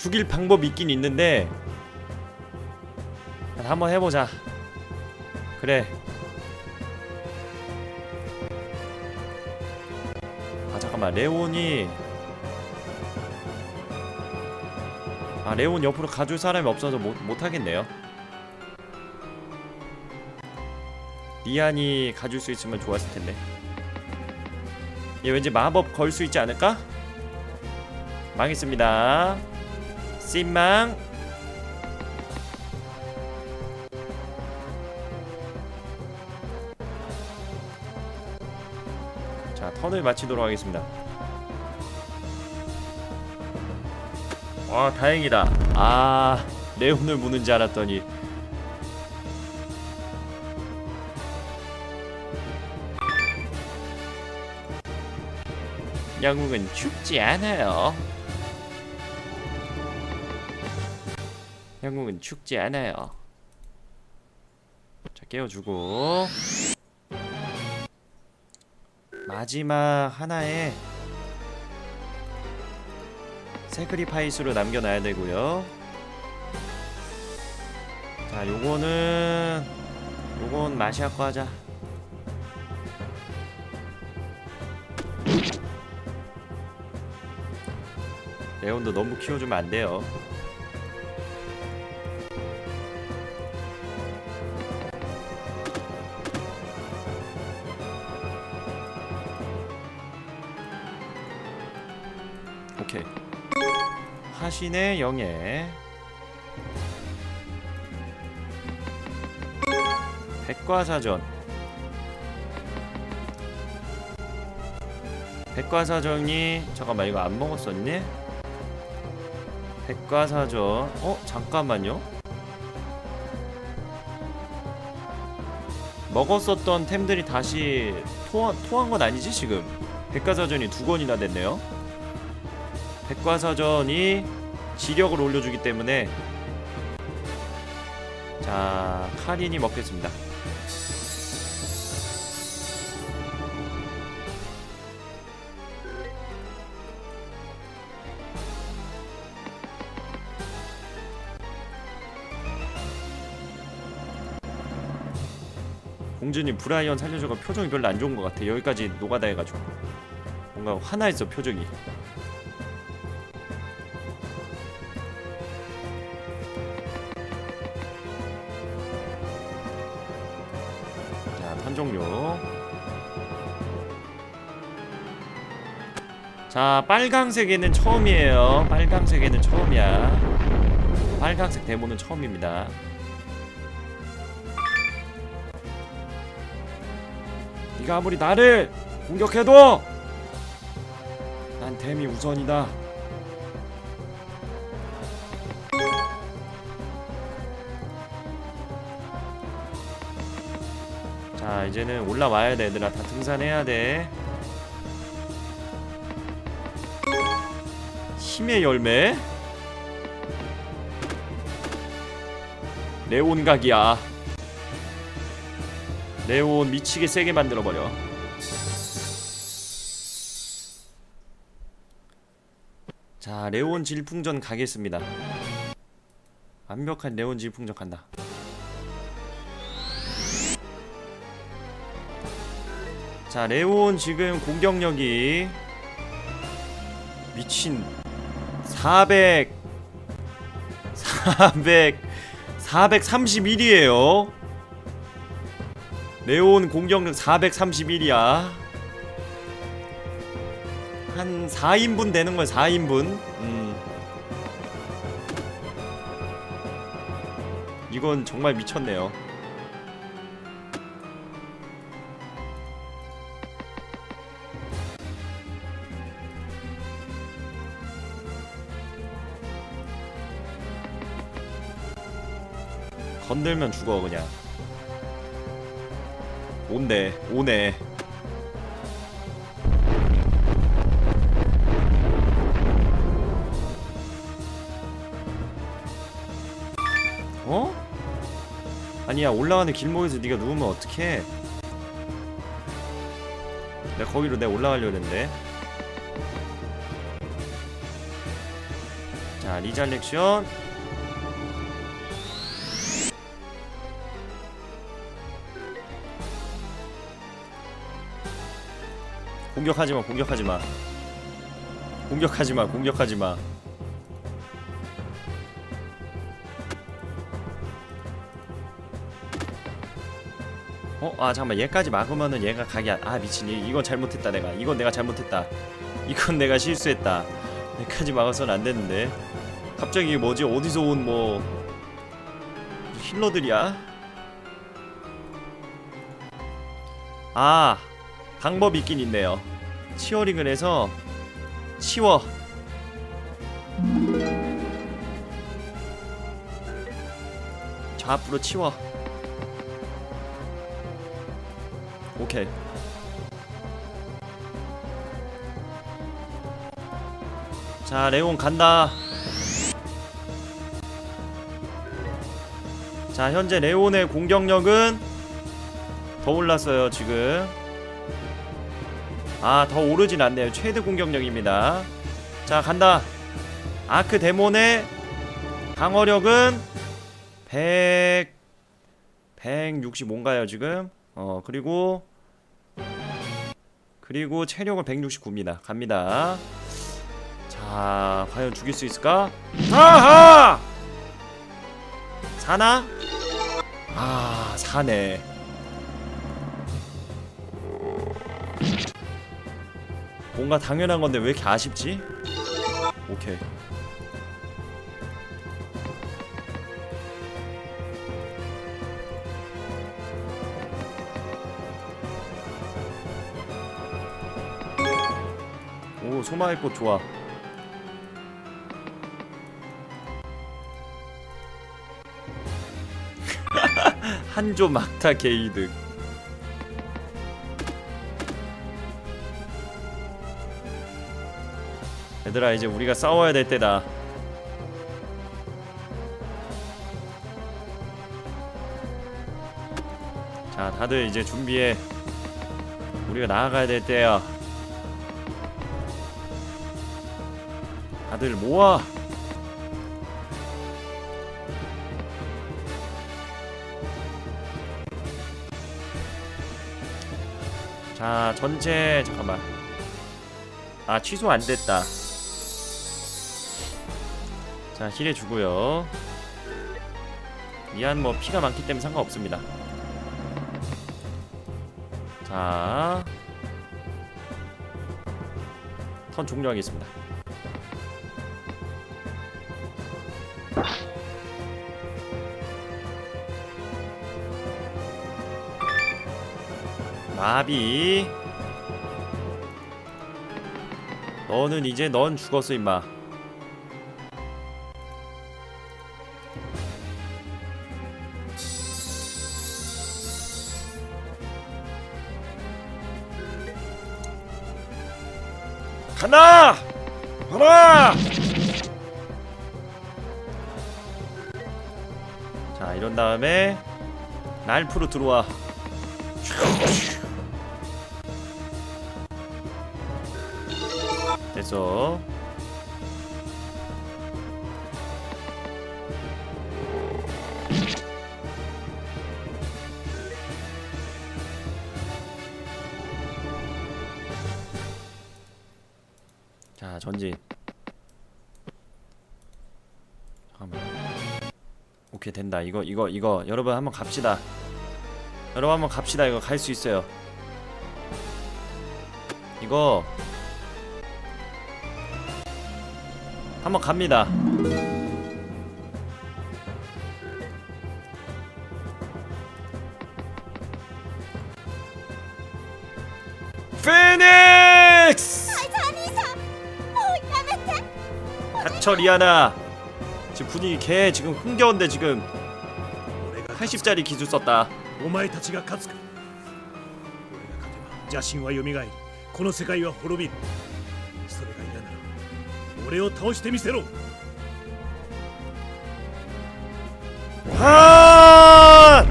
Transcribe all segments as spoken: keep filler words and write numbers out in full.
죽일 방법이 있긴 있는데 한번 해보자. 그래. 아 잠깐만, 레온이 아 레온 옆으로 가줄 사람이 없어서 못, 못하겠네요. 리안이 가줄 수 있으면 좋았을텐데. 얘 왠지 마법 걸 수 있지 않을까? 망했습니다. 찐망. 자, 턴을 마치도록 하겠습니다. 와, 다행이다. 아, 레온을 무는지 알았더니 영웅은 죽지 않아요. 영웅은 죽지 않아요. 자, 깨워주고 마지막 하나에 세크리파이스로 남겨놔야 되고요. 자, 요거는 요건 마시아코 하자. 레온도 너무 키워주면 안 돼요. 오케이. 화신의 영예. 백과사전. 백과사전이 잠깐만, 이거 안 먹었었니? 백과사전. 어? 잠깐만요. 먹었었던 템들이 다시 토한, 토한 건 아니지 지금? 백과사전이 두 권이나 됐네요. 백과사전이 지력을 올려주기 때문에. 자, 카린이 먹겠습니다. 공주님 브라이언 살려줘가 표정이 별로 안 좋은 것 같아. 여기까지 노가다 해가지고 뭔가 화나있어 표정이. 자, 턴 종료. 자, 빨강색에는 처음이에요. 빨강색에는 처음이야. 빨강색 데모는 처음입니다. 네가 아무리 나를 공격해도 난 템이 우선이다. 자, 이제는 올라와야 돼. 얘들아 다 등산해야 돼. 힘의 열매? 레온 각이야. 레온 미치게 세게 만들어버려. 자, 레온 질풍전 가겠습니다. 완벽한 레온 질풍전 간다. 자, 레온 지금 공격력이 미친 사백 사백 사백삼십일이에요 레온 공격력 사백삼십일이야 한 사 인분 되는거야. 사 인분. 음. 이건 정말 미쳤네요. 건들면 죽어 그냥. 온대 오네. 어? 아니야, 올라가는 길목에서 네가 누우면 어떡해. 내가 거기로 내가 올라가려고 했는데. 자, 리잘렉션. 공격하지마, 공격하지마, 공격하지마, 공격하지마. 어? 아 잠깐만, 얘까지 막으면은 얘가 가게 안... 아 미친, 이건 잘못했다. 내가 이건 내가 잘못했다. 이건 내가 실수했다. 얘까지 막아서는 안 되는데. 갑자기 이게 뭐지? 어디서 온 뭐 힐러들이야? 아, 방법이 있긴 있네요. 치어링을 해서 치워. 저 앞으로 치워. 오케이. 자, 레온 간다. 자, 현재 레온의 공격력은 더 올랐어요 지금. 아, 더 오르진 않네요. 최대 공격력입니다. 자, 간다. 아크 데몬의 방어력은 백... 백육십오인가요 지금? 어, 그리고 그리고 체력은 백육십구입니다. 갑니다. 자, 과연 죽일 수 있을까? 아하! 사나? 아, 사네. 뭔가 당연한 건데 왜 이렇게 아쉽지? 오케이. 오, 소마의 꽃 좋아. 한조 막타 게이득. 얘들아, 이제 우리가 싸워야 될 때다. 자, 다들 이제 준비해. 우리가 나아가야 될 때야. 다들 모아. 자, 전체 잠깐만. 아, 취소 안 됐다. 자, 힐해주고요. 미안, 뭐 피가 많기 때문에 상관없습니다. 자, 턴 종료하겠습니다. 마비. 너는 이제 넌 죽었어 임마. 간다! 가라! 자, 이런 다음에 날프로 들어와. 됐어. 자, 전진. 잠깐만. 오케이, 된다. 이거 이거 이거 여러분 한번 갑시다. 여러분 한번 갑시다. 이거 갈 수 있어요. 이거 한번 갑니다. 피닉스! 닥쳐 리아나. 지금 분위기 개 지금 흥겨운데 지금 팔십짜리 기술 썼다. お前たちが勝つか。俺が勝てば邪神は蘇り、この世界は滅びる。それが嫌なら俺を倒してみせろ。 하!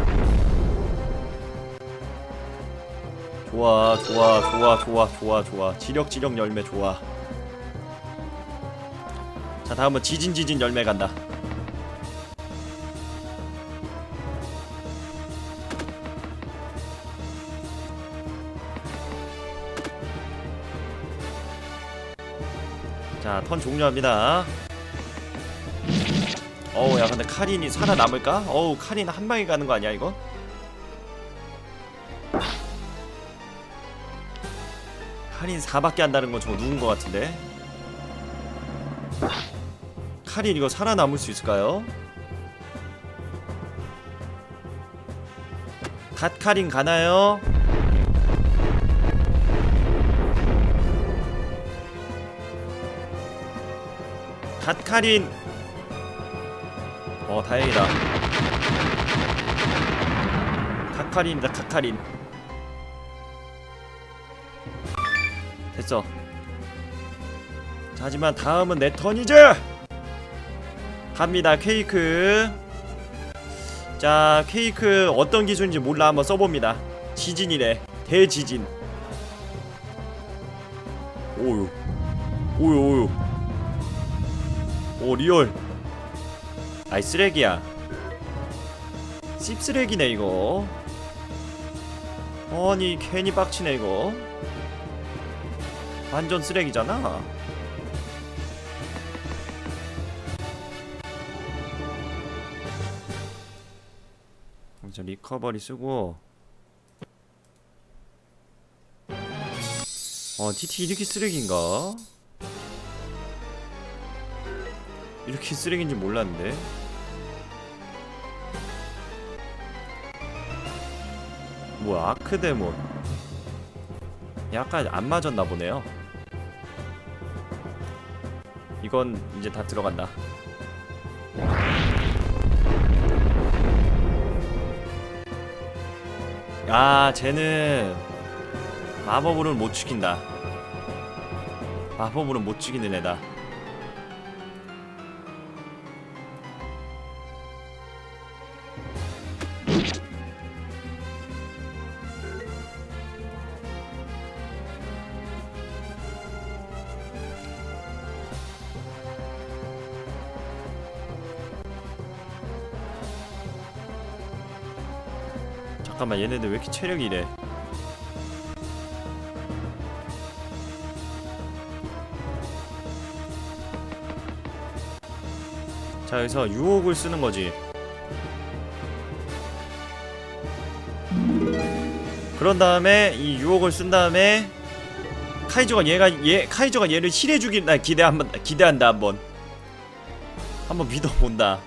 좋아, 좋아, 좋아, 좋아, 좋아, 좋아. 지력 지력 열매 좋아. 자, 다음은 지진지진 열매 간다. 자, 턴 종료합니다. 어우, 야, 근데 카린이 살아남을까? 어우, 카린 한 방에 가는 거 아니야, 이거? 카린 사밖에 안다는 건 저거 누군 거 같은데? 카린 이거 살아남을 수 있을까요? 갓 카린 가나요? 갓 카린. 어, 다행이다. 카카린이다, 카카린. 됐어. 자, 하지만 다음은 내 턴이지! 갑니다. 케이크. 자, 케이크 어떤 기술인지 몰라. 한번 써봅니다. 지진이래. 대지진. 오유. 오유 오유. 오, 리얼. 아이, 쓰레기야. 씹쓰레기네 이거. 아니, 괜히 빡치네 이거. 완전 쓰레기잖아. 저 리커버리 쓰고. 어, 티티 이렇게 쓰레기인가? 이렇게 쓰레기인지 몰랐는데. 뭐야, 아크데몬. 약간 안 맞았나 보네요. 이건 이제 다 들어간다. 아, 쟤는 마법으로는 못 죽인다. 마법으로는 못 죽이는 애다. 잠깐만, 얘네들 왜 이렇게 체력이 이래? 자, 여기서 유혹을 쓰는 거지. 그런 다음에 이 유혹을 쓴 다음에 카이조가 얘가 얘 카이조가 얘를 힐해 주길 나 기대 한번 기대한다. 한번 한번 믿어 본다.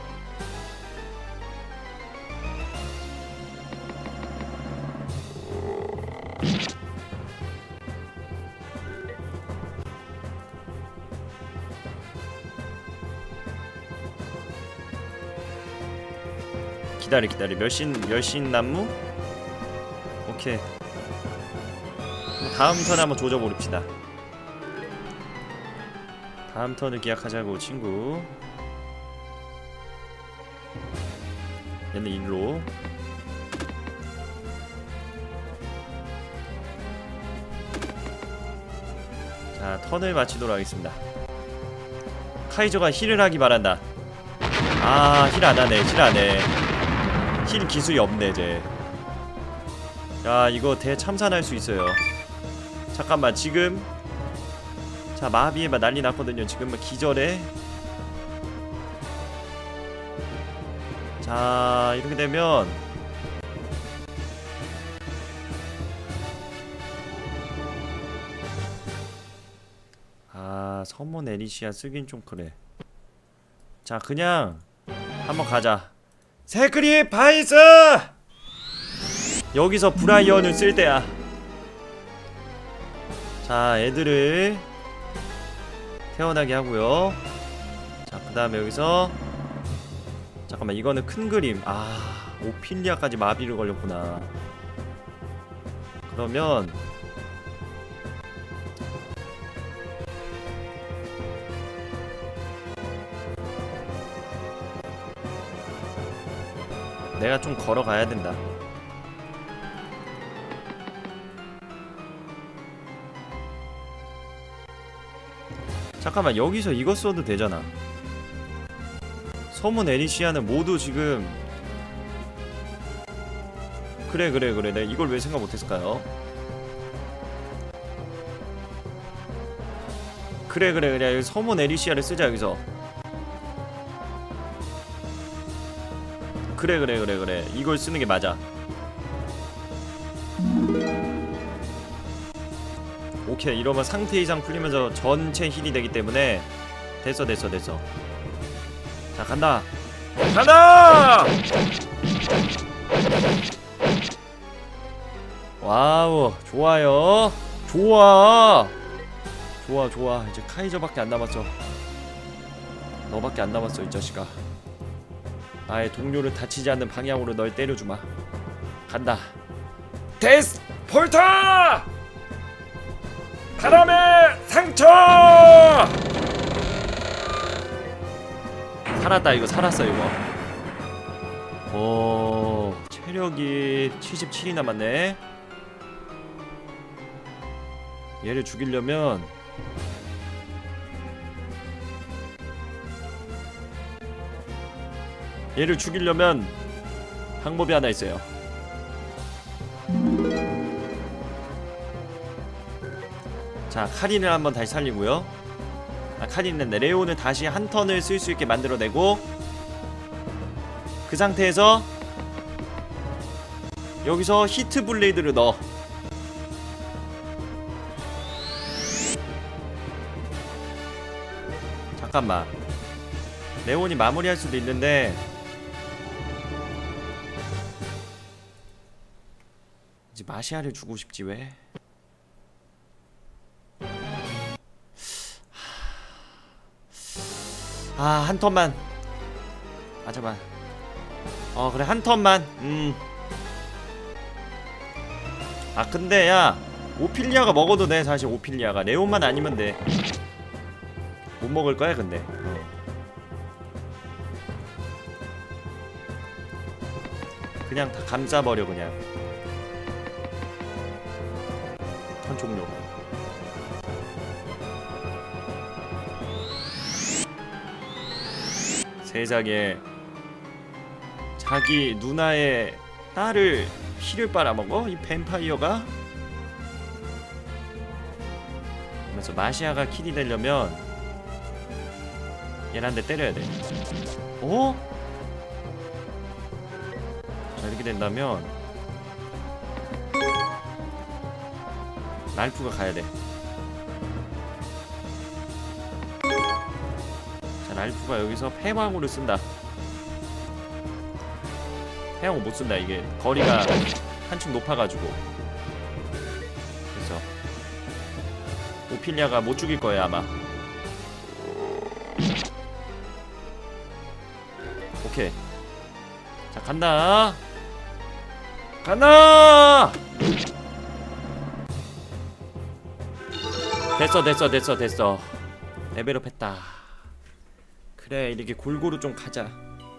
기다려 기다려. 몇신 몇신 나무? 오케이. 다음 턴에 한번 조져버립시다. 다음 턴을 기약하자고 친구. 얘는 일로. 자, 턴을 마치도록 하겠습니다. 카이조가 힐을 하기 바란다. 아, 힐 안하네. 힐 안해. 힐 기술이 없네 쟤. 야, 이거 대참산할 수 있어요. 잠깐만, 지금 자, 마비에 막 난리 났거든요. 지금 막 기절해. 자, 이렇게 되면 아, 서몬 에리시아 쓰긴 좀 그래. 자, 그냥 한번 가자. 세크리 바이스! 여기서 브라이언을 쓸 때야. 자, 애들을 태어나게 하고요. 자, 그 다음에 여기서 잠깐만, 이거는 큰 그림. 아, 오피리아까지 마비를 걸렸구나. 그러면 내가 좀 걸어가야 된다. 잠깐만, 여기서 이거 써도 되잖아. 서문 에리시아는 모두 지금 그래 그래 그래 내가 이걸 왜 생각 못했을까요? 그래 그래 그래 여기 서문 에리시아를 쓰자. 여기서 그래 그래 그래 그래 이걸 쓰는 게 맞아. 오케이, 이러면 상태 이상 풀리면서 전체 힐이 되기 때문에 됐어 됐어 됐어. 자, 간다 간다. 와우, 좋아요. 좋아 좋아 좋아. 이제 카이저밖에 안 남았어. 너밖에 안 남았어 이 자식아. 나의 동료를 다치지 않는 방향으로 널 때려주마. 간다. 데스 폴터! 바람의 상처! 살았다. 이거 살았어 이거. 오, 체력이 칠십칠이 남았네. 얘를 죽이려면 얘를 죽이려면 방법이 하나 있어요. 자, 카린을 한번 다시 살리고요. 아, 카린은 레온을 다시 한 턴을 쓸 수 있게 만들어내고, 그 상태에서 여기서 히트 블레이드를 넣어. 잠깐만, 레온이 마무리할 수도 있는데 이제 마시아를 주고 싶지 왜? 아, 한 턴만. 아, 잠깐. 어, 그래, 한 턴만. 음. 아, 근데 야, 오피리아가 먹어도 돼. 사실 오피리아가 레온만 아니면 돼. 못 먹을 거야 근데. 어. 그냥 다 감싸버려 그냥. 턴 종료. 세상에, 자기 누나의 딸을 피를 빨아먹어? 이 뱀파이어가? 그래서 마시아가 킬이 되려면 얘를 한 대 때려야 돼. 어? 자, 이렇게 된다면 랄프가 가야 돼. 자, 랄프가 여기서 패왕으로 쓴다. 패왕을 못 쓴다. 이게 거리가 한층 높아가지고. 그래서 오피리아가 못 죽일 거예요 아마. 오케이. 자, 간다. 간다. 됐어 됐어 됐어 됐어. 레벨업 했다. 그래, 이렇게 골고루 좀 가자.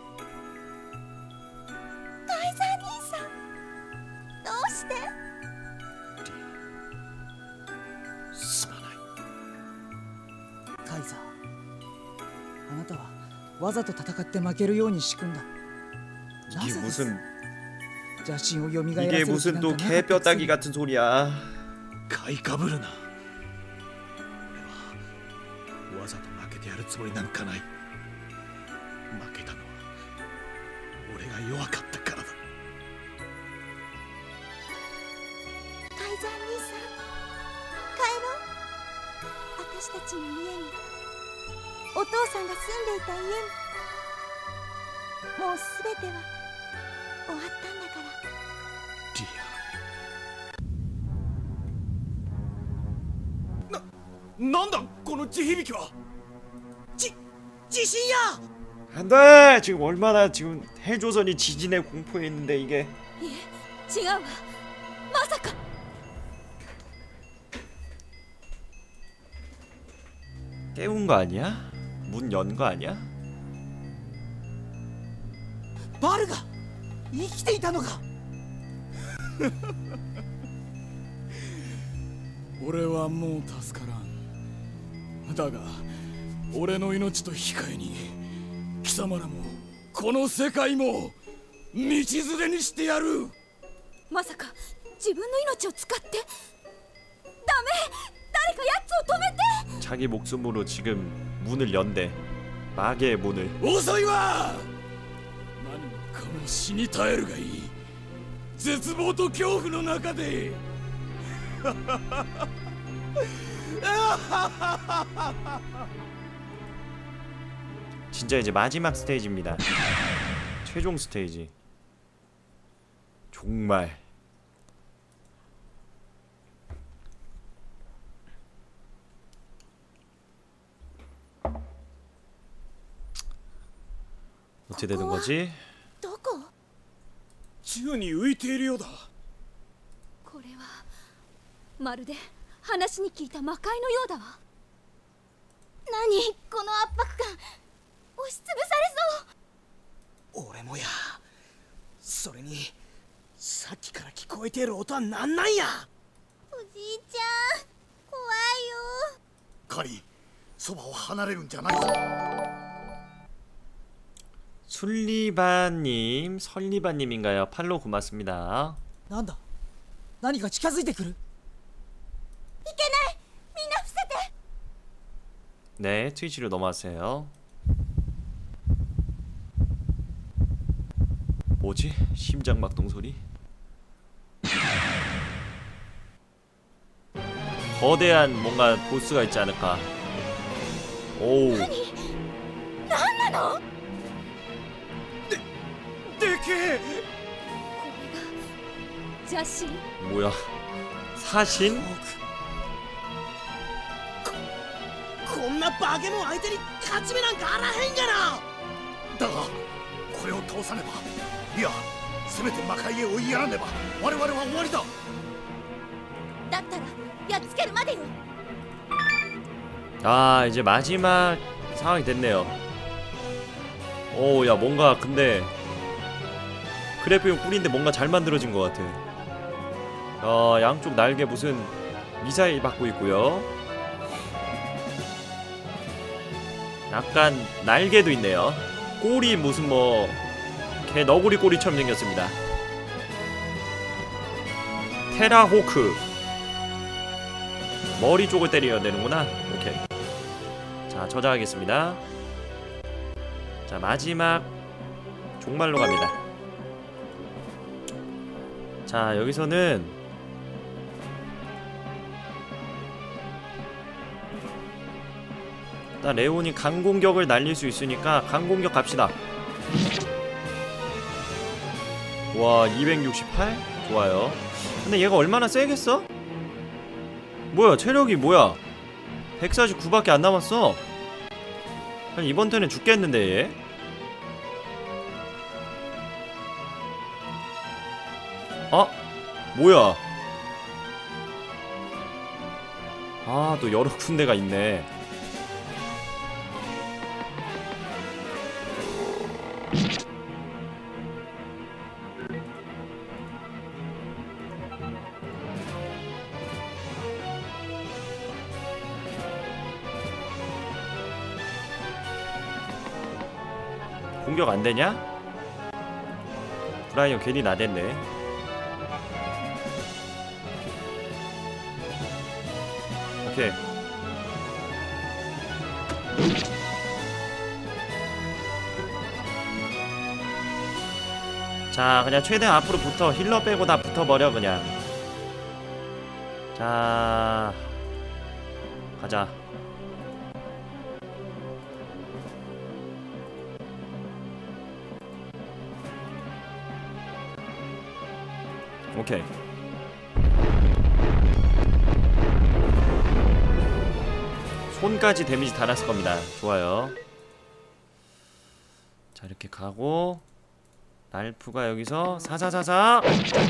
わざと戦って負けるように仕組んだ。 이게 무슨 이게 이게 무슨 또 개뼈다귀 같은 소리야. 買いかぶるな。俺はわざと負けてやるつもりなんかない。負けたのは俺が弱かったからだ。 カイザー兄さん、帰ろう。私たちの家に、お父さんが住んでいた家に。もうすべては終わったんだから。 リア。な、なんだこの地響きは。じ、地震や。 안돼. 지금 얼마나 지금 해조선이 지진에 공포해 있는데 이게. いえ、違うわ。まさか。 깨운 거 아니야? 문 연 거 아니야? バルが生きていたのか。 俺はもう助からん。だが俺の命と引き換えに貴様らもこの世界も道連れにしてやる。 まさか自分の命を使って。ダメ、誰か奴を止めて。 자기 목숨으로 지금 문을 연대. 마계의 문을. 遅いわ。何もかも死に絶えるがいい。絶望と恐怖の中で。 진짜 이제 마지막 스테이지입니다. 최종 스테이지. 정말 어떻게 되는 거지? どこ？ 宙に浮いているようだ。 これはまるで話に聞いた魔界のようだわ。何この圧迫感。押しつぶされそう。 俺もや。それにさっきから聞こえている音はなんなんや。 おじいちゃん怖いよ。 カリ、そばを離れるんじゃないぞ。 술리바님, 설리바님인가요? 팔로 고맙습니다. なんだ、何か近づいてくる。 いけない。みんな伏せて。 네, 트위치로 넘어왔어요. 뭐지? 심장막동 소리? 거대한 뭔가 보스가 있지 않을까? 오우. 何なの？ でけえ。 これが邪神？ 뭐야? 사신? こんな化け物相手に勝ち目なんかあらへんがな。 だがこれを倒さねば、いやせめて魔界へ追いやらねば我々は終わりだ。 だったらやっつけるまでよ。 아, 이제 마지막 상황이 됐네요. 오, 야, 뭔가 근데 그래픽은 꿀인데 뭔가 잘 만들어진 것 같아. 어, 양쪽 날개 무슨 미사일 받고 있고요. 약간 날개도 있네요. 꼬리 무슨 뭐 개 너구리 꼬리처럼 생겼습니다. 테라호크. 머리 쪽을 때려야 되는구나. 오케이. 자, 저장하겠습니다. 자, 마지막 종말로 갑니다. 자, 여기서는 일단 레온이 강공격을 날릴 수 있으니까 강공격 갑시다. 와, 이백육십팔? 좋아요. 근데 얘가 얼마나 세겠어? 뭐야, 체력이 뭐야? 백사십구밖에 안 남았어. 이번 턴에 죽겠는데 얘? 어? 뭐야? 아, 또 여러 군데가 있네. 공격 안 되냐? 브라이언 괜히 나댔네. 오케이. 자, 그냥 최대한 앞으로 붙어. 힐러 빼고 다 붙어버려 그냥. 자, 가자. 오케이. 손까지 데미지 다 났을 겁니다. 좋아요. 자, 이렇게 가고 랄프가 여기서 사사사사.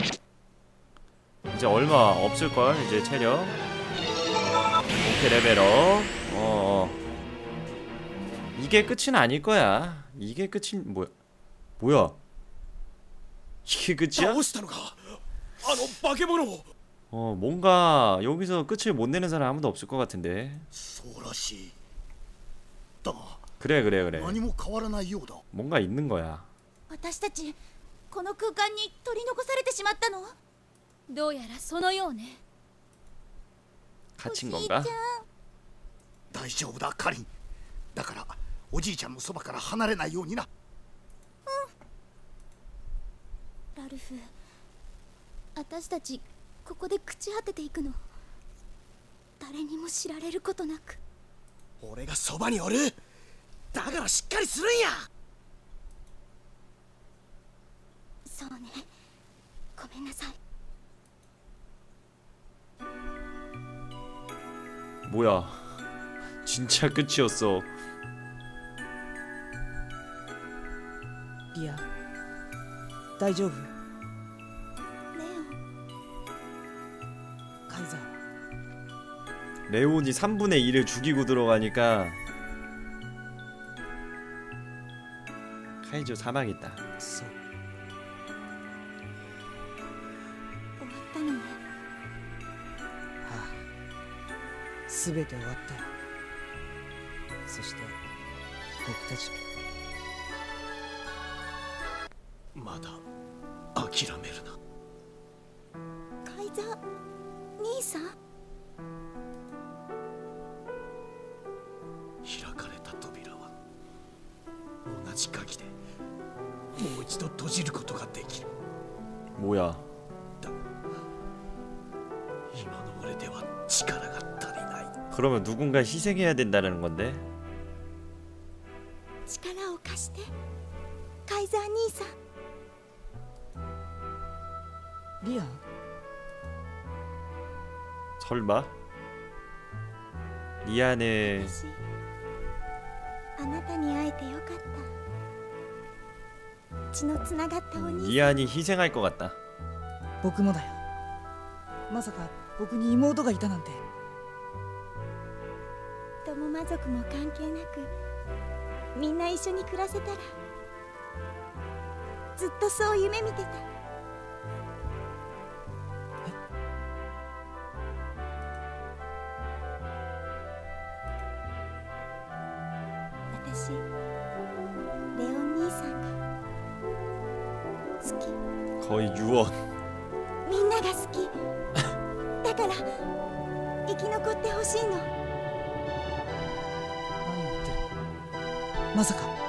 이제 얼마 없을걸 이제 체력. 오케이, 레벨업. 어어. 이게 끝은 아닐 거야. 이게 끝이 뭐야? 뭐야? 이게 끝이야? 어, 뭔가 여기서 끝을 못 내는 사람 아무도 없을 것 같은데. 그래 그래 그래. 何も変わらないようだ。 뭔가 있는 거야. 私たちこの空間に取り残されてしまったの？どうやらそのようね。 갇힌 おじい 건가? ちゃん、 大丈夫だカリン。だからおじいちゃんのそばから離れないようにな。 ラルフ、私たちここで朽ち果てていくの？誰にも知られることなく。 俺がそばにおる。だからしっかりするんや。 そうね、ごめんなさい。 뭐야? 진짜 끝이었어. リア、大丈夫？ レカイザー。 레온이 삼분의 일을 죽이고 들어가니까 카이조 사망했다. そう。 オン、終わったのね。 はあ、すべて終わったよ。そして僕たちまだ諦めるな。 カイザー兄さん、 開かれた扉は同じ鍵でもう一度閉じることができる。 뭐야? 今の俺では力が足りない。 그러면 누군가 희생해야 된다는 건데? 力を貸して、カイザー兄さん。 リア、 설마? 리안을 私、あなたに会えてよかった。血のつながったお兄さん。 리안이 희생할 것 같다. 僕もだよ。まさか僕に妹がいたなんて。 友魔族も関係なく、みんな一緒に暮らせたら。ずっとそう夢見てた。私、レオン兄さんが好き。 거의 유언. みんなが好き。だから生き残ってほしいの。 何言ってる。まさか